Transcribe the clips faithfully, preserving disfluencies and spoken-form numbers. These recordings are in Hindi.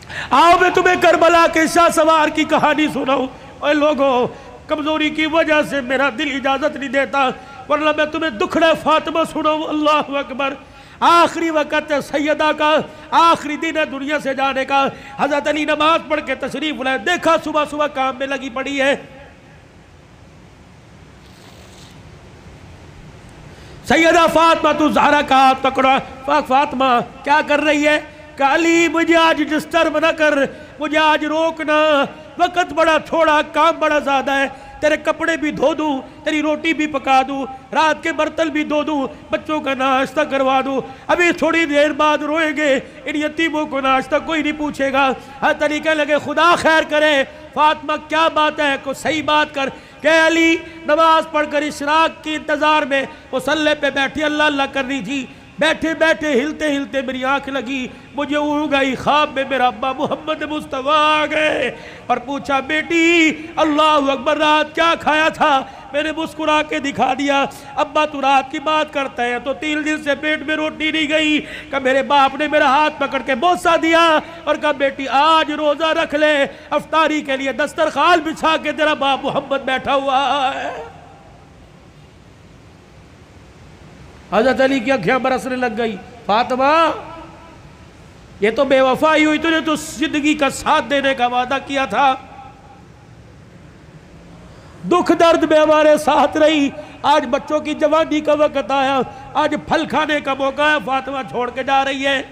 आओ मैं तुम्हें करबला के शाह सवार की कहानी सुनाऊं। और लोगों, कमजोरी की वजह से मेरा दिल इजाजत नहीं देता, वरना मैं तुम्हें दुखड़ा फातिमा सुनाऊं। अल्लाह अकबर। आखिरी वक्त है सैयदा का, आखिरी दिन है दुनिया से जाने का। हजरत अली नमाज पढ़ के तशरीफ लाए, देखा सुबह सुबह काम में लगी पड़ी है। सैयदा फातिमा तू ज़हरा का पकड़ा। फातिमा क्या कर रही है? कि अली मुझे आज डिस्टर्ब ना कर, मुझे आज रोकना, वक्त बड़ा थोड़ा, काम बड़ा ज्यादा है। तेरे कपड़े भी धो दूं, तेरी रोटी भी पका दूं, रात के बर्तन भी धो दूं, बच्चों का नाश्ता करवा दूं। अभी थोड़ी देर बाद रोएंगे, इन यतीमों को नाश्ता कोई नहीं पूछेगा। हर तरीके लगे, खुदा खैर करे। फातिमा क्या बात है, को सही बात कर। के अली नमाज पढ़कर इशराक के इंतजार में मुसल्ले पे बैठी अल्लाह अल्लाह कर रही थी। बैठे बैठे हिलते हिलते मेरी आंख लगी, मुझे उड़ गई। ख्वाब में मेरा अब्बा मोहम्मद मुस्तफा आ गए और पूछा, बेटी अल्लाह अकबर, रात क्या खाया था? मैंने मुस्कुरा के दिखा दिया। अब्बा तू रात की बात करता है तो तीन दिन से पेट में रोटी नहीं गई। का मेरे बाप ने मेरा हाथ पकड़ के बोसा दिया और कहा, बेटी आज रोजा रख ले, अफ्तारी के लिए दस्तरखान बिछा के तेरा बाप मोहम्मद बैठा हुआ है। हज़रत अली की आंखें बरसने लग गई। फातिमा ये तो बेवफाई हुई, तुझे तो जिंदगी का साथ देने का वादा किया था, दुख दर्द में हमारे साथ रही, आज बच्चों की जवानी का वक्त आया, आज फल खाने का मौका है। फातिमा छोड़ के जा रही है।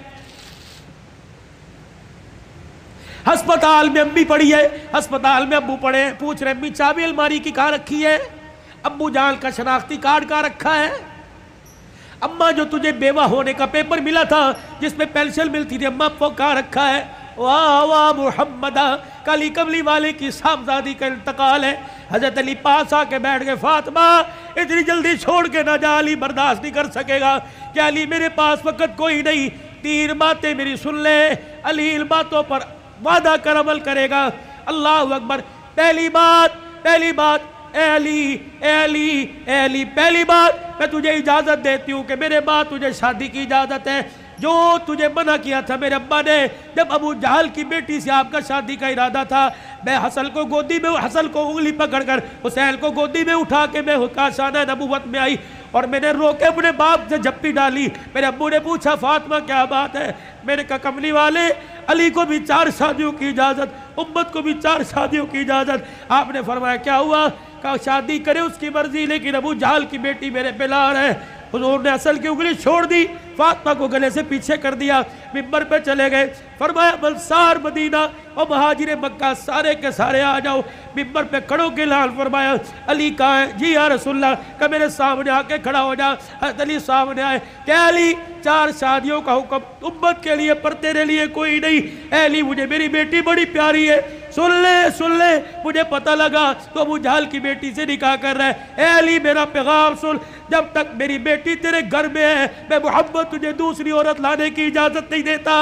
अस्पताल में अम्मी पड़ी है, अस्पताल में अब्बू पड़े, पूछ रहे अम्मी चाबी अलमारी की कहाँ रखी है? अब्बू जान का शनाख्ती कार्ड कहाँ रखा है? अम्मा जो तुझे बेवा होने का पेपर मिला था जिसमें पेंशन मिलती थी, अम्मा वो कहाँ रखा है? वाह वाह मुहम्मदा, काली कमली वाले की साहबजादी का इंतकाल है। हजरत अली पास आके बैठ गए। फातिमा इतनी जल्दी छोड़ के ना जा, अली बर्दाश्त नहीं कर सकेगा। क्या अली मेरे पास वक्त कोई नहीं, तीन बातें मेरी सुन ले, अली इन बातों पर वादा कर अमल करेगा। अल्लाह अकबर। पहली बात पहली बात ए अली ए अली ए अली पहली बात, मैं तुझे इजाजत देती हूँ कि मेरे बाद तुझे शादी की इजाजत है। जो तुझे मना किया था मेरे अब्बा ने, जब अबू जहल की बेटी से आपका शादी का इरादा था, मैं हसन को गोदी में हसन को उंगली पकड़कर हुसैन को गोदी में उठा के मैं काशाना नबूवत में आई और मैंने रोके अपने बाप से झप्पी डाली। मेरे अब्बू ने पूछा, फातिमा क्या बात है? मैंने कहा, कमली वाले अली को भी चार शादियों की इजाजत, उम्मत को भी चार शादियों की इजाजत। आपने फरमाया क्या हुआ? कहा शादी करे उसकी मर्जी, लेकिन अबू जहल की बेटी मेरे पे लार है। हुजूर ने असल की उंगली छोड़ दी, फातिमा को गले से पीछे कर दिया, मिंबर पे चले गए। फरमाया अंसार मदीना और महाजिर मक्का सारे के सारे आ जाओ। मिंबर पे खड़ो के लाल फरमाया, अली कहाँ है? जी या रसूलल्लाह। का मेरे सामने आके खड़ा हो जा। हज़रत अली सामने आए। क्या अली चार शादियों का हुक्म उम्मत के लिए पर तेरे लिए कोई नहीं? अली मुझे मेरी बेटी बड़ी प्यारी है, सुन ले सुन ले, मुझे पता लगा तो अबू जहल की बेटी से निकाह कर रहा है। ए अली मेरा पैगाम सुन, जब तक मेरी बेटी तेरे घर में है मैं मोहम्मद तुझे दूसरी औरत लाने की इजाजत नहीं देता।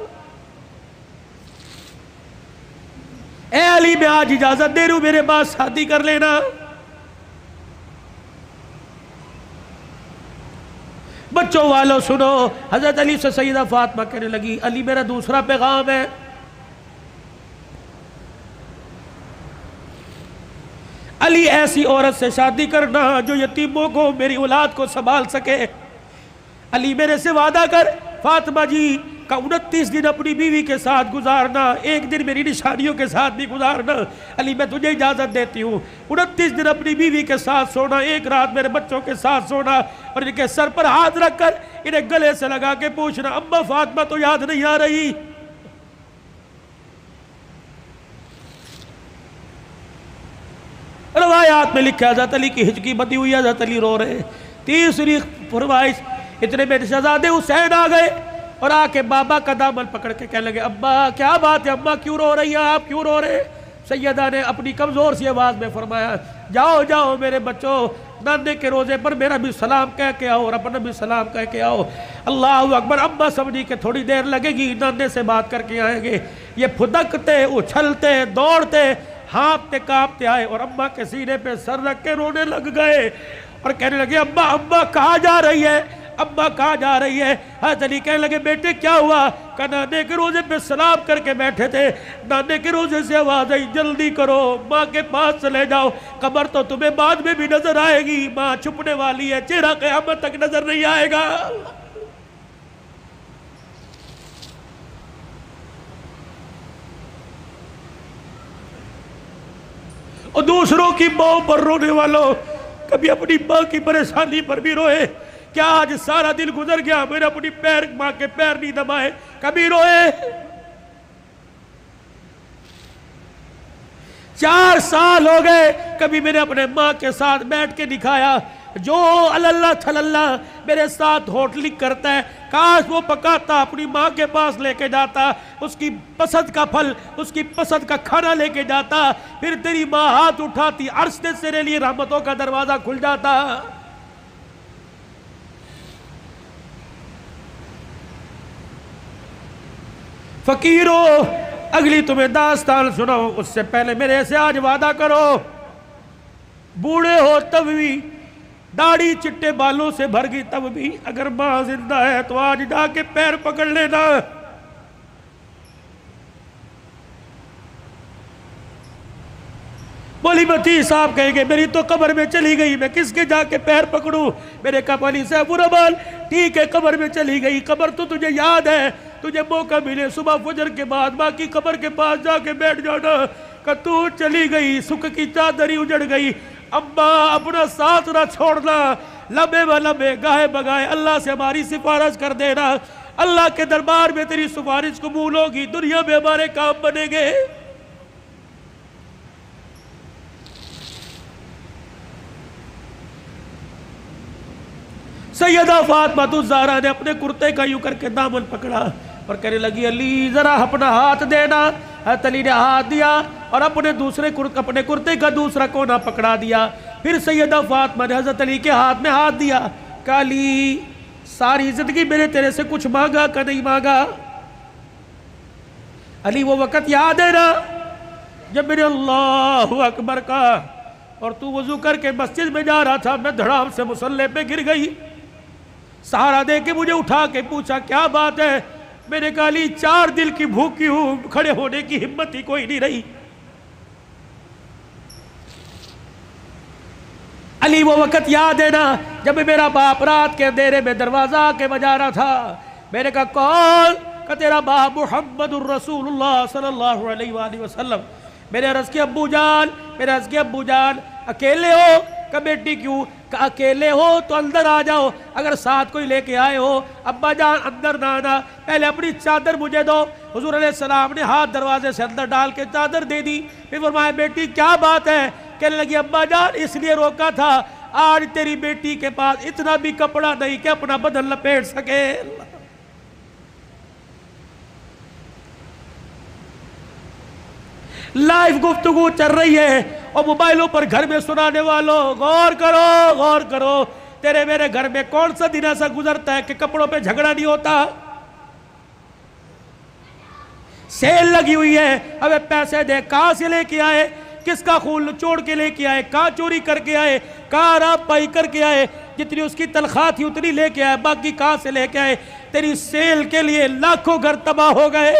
ए अली मैं आज इजाजत दे रहा हूं, मेरे बाद शादी कर लेना। बच्चों वालों सुनो, हजरत अली से सैयदा फातिमा कहने लगी, अली मेरा दूसरा पैगाम है, अली ऐसी औरत से शादी करना जो यतीमों को, मेरी औलाद को संभाल सके। अली मेरे से वादा कर, फातिमा जी का उनतीस दिन अपनी बीवी के साथ गुजारना, एक दिन मेरी निशानियों के साथ भी गुजारना। अली मैं तुझे इजाजत देती हूँ, उनतीस दिन अपनी बीवी के साथ सोना, एक रात मेरे बच्चों के साथ सोना, और इनके सर पर हाथ रखकर इन्हें गले से लगा के पूछना, अम्मा फातिमा तो याद नहीं आ रही? रवायात में लिखा हज़रत अली की हिचकी बंधी हुई, हज़रत अली रो रहे। तीसरी फरमाइश, इतने में शहजादे हुसैन आ गए और आके बाबा का दामन पकड़ के कहने लगे, अब्बा क्या बात है, अम्मा क्यों रो रही है, आप क्यों रो रहे? सैयदा ने अपनी कमजोर सी आवाज में फरमाया, जाओ जाओ मेरे बच्चों, नाने के रोजे पर मेरा भी सलाम कह के आओ और अपना भी सलाम कह के आओ। अल्लाह अकबर। अम्मा समझी के थोड़ी देर लगेगी, नाने से बात करके आएंगे। ये फुदकते उछलते दौड़ते हाँपते कांपते आए और अम्मा के सीने पे सर रख के रोने लग गए और कहने लगे, अम्मा अम्मा कहाँ जा रही है? अम्मा कहाँ जा रही है? हज़रत अली कहने लगे बेटे क्या हुआ? कहा नाने के रोजे पे सलाम करके बैठे थे, नाने के रोजे से आवाज आई जल्दी करो माँ के पास चले जाओ, कब्र तो तुम्हें बाद में भी नजर आएगी, माँ छुपने वाली है, चेहरा क़यामत तक नजर नहीं आएगा। और दूसरों की माँ पर रोने वालों, कभी अपनी माँ की परेशानी पर भी रोए। क्या आज सारा दिन गुजर गया मैंने अपनी पैर माँ के पैर नहीं दबाए? कभी रोए? चार साल हो गए कभी मैंने अपने माँ के साथ बैठ के दिखाया। जो अल्लाह थल्ला मेरे साथ होटली करता है, काश वो पकाता अपनी माँ के पास लेके जाता, उसकी पसंद का फल उसकी पसंद का खाना लेके जाता, फिर तेरी माँ हाथ उठाती, अर्श से तेरे लिए रहमतों का दरवाजा खुल जाता। फकीरों अगली तुम्हें दास्तान सुनाओ, उससे पहले मेरे से आज वादा करो, बूढ़े हो तब भी, दाढ़ी चिट्टे बालों से भर गई तब भी, अगर मां जिंदा है तो आज जाके पैर पकड़ लेना। बोली मती साहब कहेंगे मेरी तो कब्र में चली गई, मैं किसके जाके पैर पकड़ूं? मेरे कपाली साहब बुराबाल ठीक है कब्र में चली गई, कब्र तो तुझे याद है, तुझे मौका मिले सुबह फजर के बाद माँ की कब्र के पास जाके बैठ जाना। कि तू चली गई, सुख की चादरी उजड़ गई, अम्मा अपना साथ ना छोड़ना, लबे व लबे गाहे बगाए अल्लाह से हमारी सिफारिश कर देना, अल्लाह के दरबार में तेरी सिफारिश कबूल होगी, दुनिया में हमारे काम बनेंगे। सैयदा फातिमा ज़हरा ने अपने कुर्ते का यूं करके दामन पकड़ा और कहने लगी अली जरा अपना हाथ देना। हज़रत अली ने हाथ दिया और अपने दूसरे कुर्ते अपने कुर्ते का दूसरा कोना पकड़ा दिया। फिर सैयदा फातिमा ने हज़रत अली के हाथ में हाथ दिया, काली सारी जिंदगी मैंने तेरे से कुछ मांगा का नहीं मांगा? अली वो वक़्त याद है ना जब मैंने अल्लाहु अकबर का और तू वजू करके मस्जिद में जा रहा था, मैं धड़ाम से मुसल्ले पे गिर गई, सहारा दे के मुझे उठा के पूछा क्या बात है? मैंने कहा अली चार दिल की भूखी हूं, खड़े होने की हिम्मत ही कोई नहीं रही। अली वो वक़्त याद है ना जब मेरा बाप रात के अंधेरे में दरवाजा के बजा रहा था, मैंने कहा कौन? का तेरा बाप मुहम्मदुर रसूलुल्लाह सल्लल्लाहु अलैहि वसल्लम। मेरे अर्ज़ की अब्बू जान, मेरे अर्ज़ की अब्बू जान अकेले हो? का बेटी क्यों? का अकेले हो तो अंदर आ जाओ, अगर साथ कोई लेके आए हो अब्बा जान अंदर ना आना, पहले अपनी चादर मुझे दो। हुजूर अलैहिस्सलाम ने हाथ दरवाजे से अंदर डाल के चादर दे दी। फिर फरमाया बेटी क्या बात है? कहने लगी अब्बा जान इसलिए रोका था, आज तेरी बेटी के पास इतना भी कपड़ा नहीं कि अपना बदन लपेट सके। लाइव गुफ्तगू चल रही है और मोबाइलों पर घर में सुनाने वालों गौर करो, गौर करो, तेरे मेरे घर में कौन सा दिन ऐसा गुजरता है कि कपड़ों पे झगड़ा नहीं होता? सेल लगी हुई है, अबे पैसे दे, कहां से लेके आए? किसका खून निचोड़ के लेके आए? कहां चोरी करके आए? कहां राब पाई करके आए? जितनी उसकी तनख्वाह थी उतनी लेके आए, बाकी कहां से लेके आए? तेरी सेल के लिए लाखों घर तबाह हो गए।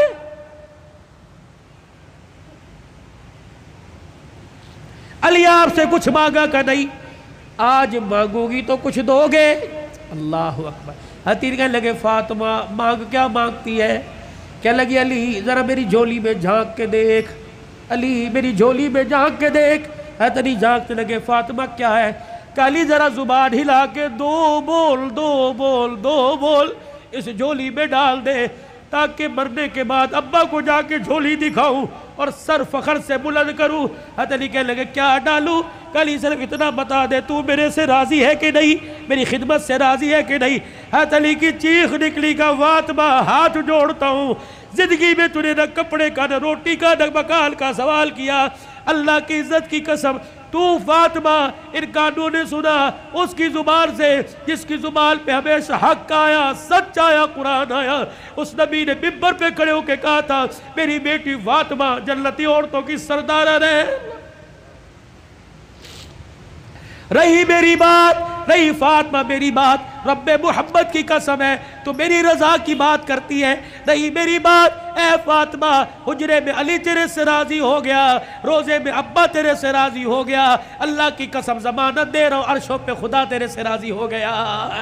अली आपसे कुछ मांगा का नहीं, आज मांगोगी तो कुछ दोगे। अल्लाह अकबर। हतीर कहने लगे फातिमा मांग क्या मांगती है? क्या लगी अली जरा मेरी झोली में झांक के देख, अली मेरी झोली में झांक के देख। हतनी झांकने लगे फातिमा क्या है? काली जरा जुबान हिला के दो बोल दो बोल दो बोल इस झोली में डाल दे, ताकि मरने के बाद अब्बा को जाके झोली दिखाऊं और सर फखर से बुलंद करूं। हतनी कहने लगे क्या डालूं? काली सिर्फ इतना बता दे तू मेरे से राजी है कि नहीं, मेरी खिदमत से राजी है कि नहीं। हतनी की चीख निकली का फातिमा हाथ जोड़ता हूं, जिंदगी में तूने न कपड़े का न रोटी का न मकान का सवाल किया, अल्लाह की इज्जत की कसम तू फातिमा इन कानों ने सुना उसकी जुबान से जिसकी जुबान पे हमेशा हक आया, सच आया, कुरान आया। उस नबी ने मिंबर पे खड़े होकर कहा था मेरी बेटी फातिमा जन्नती औरतों की सरदार है। रही मेरी बात, रही फातिमा मेरी बात, रब्बे मोहब्बत की कसम है तो मेरी रजा की बात करती है। रही मेरी बात, ए फातिमा हुजरे में अली तेरे से राजी हो गया, रोजे में अब्बा तेरे से राजी हो गया, अल्लाह की कसम जमानत दे रहा हूं अर्शों पे खुदा तेरे से राजी हो गया।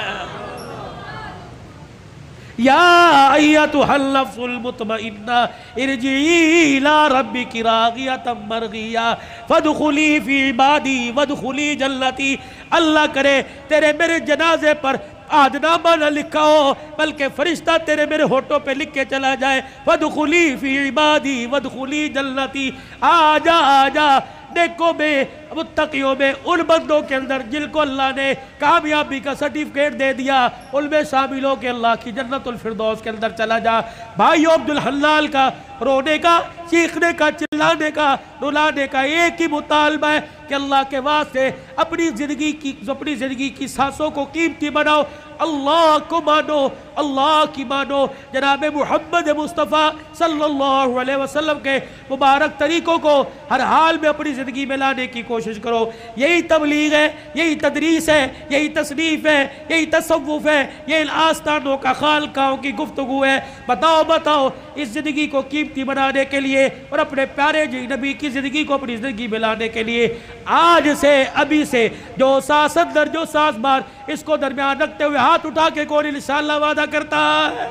या अय्यतुहल नफ्सुल मुतमइन्ना इरजिई इला रब्बिकी रागियतम मरगिया फदखुली फी इबादी वदखुली जन्नती। अल्लाह करे तेरे मेरे जनाजे पर आदनामा न लिखा हो, बल्कि फरिश्ता तेरे मेरे होठों पे लिख के चला जाए, वदखुली फी इबादी वदखुली जन्नती। आजा आजा नेकों में, मुत्तकियों में, उन बंदों के अंदर जिनको अल्लाह ने कामयाबी का सर्टिफिकेट दे दिया, उनमें शामिल हो के अल्लाह की जन्नतुल फिरदौस के अंदर चला जा। भाइयों अब्दुल हल्लाल का रोने का, चीखने का, चिल्लाने का, रुलाने का एक ही मुतालबा है कि अल्लाह के वास्ते अपनी ज़िंदगी की अपनी ज़िंदगी की सांसों को कीमती बनाओ, अल्लाह को मानो, अल्लाह की मानो, जनाब मुहम्मद मुस्तफ़ा सल्लल्लाहु अलैहि वसल्लम के मुबारक तरीक़ों को हर हाल में अपनी ज़िंदगी में लाने की कोशिश करो। यही तबलीग है, यही तदरीस है, यही तसनीफ़ है, यही तसव्वुफ़ है, ये इन आस्थानों का खालकाओं की गुफ्तगू है। बताओ बताओ इस ज़िंदगी को कीमती बनाने के लिए और अपने प्यारे जी नबी की ज़िंदगी को अपनी ज़िंदगी में लाने के लिए आज से, अभी से जो सांस अंदर, जो सांस बार, इसको दरमियान रखते हुए हाथ उठा के कौन इंशाअल्लाह वादा करता है।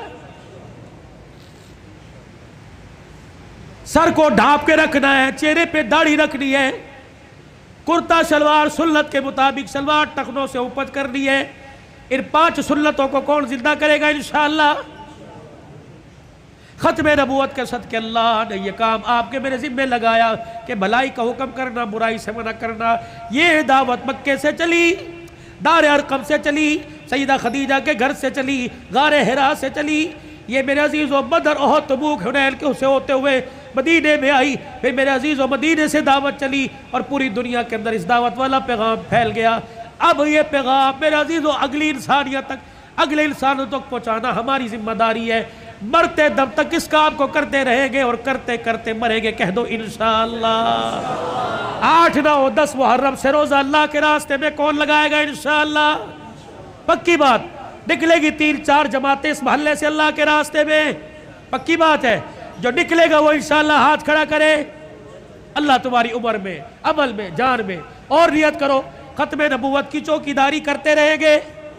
सर को ढांप के रखना है, चेहरे पे दाढ़ी रखनी है, कुर्ता शलवार सुन्नत के मुताबिक सलवार टखनों से ऊपर करनी है। इन पांच सुन्नतों को कौन जिंदा करेगा इंशाअल्लाह? खत्म नबूवत के सदके अल्लाह ने यह काम आपके मेरे जिम्मे लगाया कि भलाई का हुक्म करना, बुराई से मना करना। ये दावत मक्के से चली, दार अरकम से चली, सईदा खदीजा के घर से चली, गारे हिरा से चली, ये मेरे अजीज़ व बदर ओहद तबूक हुनैन के से होते हुए मदीने में आई, फिर मेरे अजीज़ व मदीने से दावत चली और पूरी दुनिया के अंदर इस दावत वाला पैगाम फैल गया। अब ये पैगाम मेरे अजीज़ व अगली इंसानियत तक, अगले इंसानों तक पहुँचाना हमारी जिम्मेदारी है। मरते दम तक इस काम को करते रहेंगे और करते करते मरेंगे। कह दो इंशाअल्लाह। आठ नौ दस मुहर्रम से रोजा अल्लाह के रास्ते में कौन लगाएगा इंशाअल्लाह? पक्की बात। निकलेगी तीन चार जमातें इस मोहल्ले से अल्लाह के रास्ते में, पक्की बात है। जो निकलेगा वो इंशाअल्लाह हाथ खड़ा करे। अल्लाह तुम्हारी उम्र में, अमल में, जान में और नियत करो खत्म नबूवत की चौकीदारी करते रहेंगे,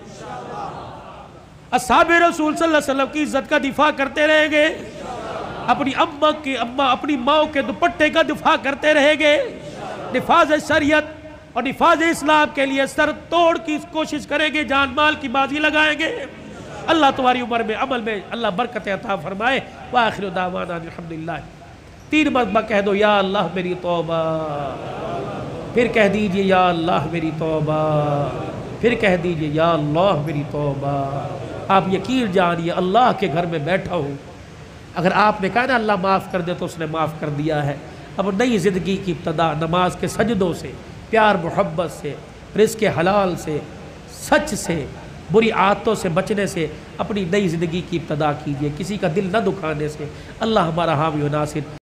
अस्हाबे रसूल सल्लल्लाहु अलैहि वसल्लम की इज्जत का दिफा करते रहेंगे, अपनी अम्मा की अम्मा अपनी माओ के दुपट्टे का दिफा करते रहेंगे, निफाज शरीयत और निफाज इस्लाम के लिए सर तोड़ की कोशिश करेंगे, जान माल की बाजी लगाएंगे। अल्लाह तुम्हारी उम्र में, अमल में अल्लाह बरकत अता फरमाए। व आखिर दावाना अल्हम्दुलिल्लाह। तीन मरतबा कह दो या अल्लाह मेरी तौबा, फिर कह दीजिए या अल्लाह मेरी तौबा, फिर कह दीजिए या अल्लाह मेरी तौबा। आप यकीन जानिए अल्लाह के घर में बैठा हूँ, अगर आपने कहा ना अल्लाह माफ़ कर दे तो उसने माफ़ कर दिया है। अब नई ज़िंदगी की इब्तदा नमाज के सजदों से, प्यार मोहब्बत से, रिज़्क़ हलाल से, सच से, बुरी आदतों से बचने से अपनी नई ज़िंदगी की इब्तदा कीजिए, किसी का दिल न दुखाने से। अल्लाह हमारा हामी व नासिर